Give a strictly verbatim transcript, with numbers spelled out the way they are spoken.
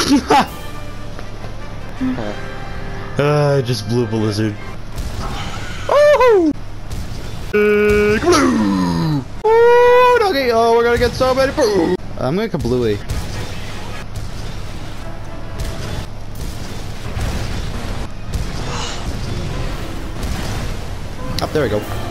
uh, I just blew up a lizard. Oh! Uh, Kablooey! Oh, okay. Oh, we're gonna get so many. Boom. I'm gonna Kablooey. Up there we go.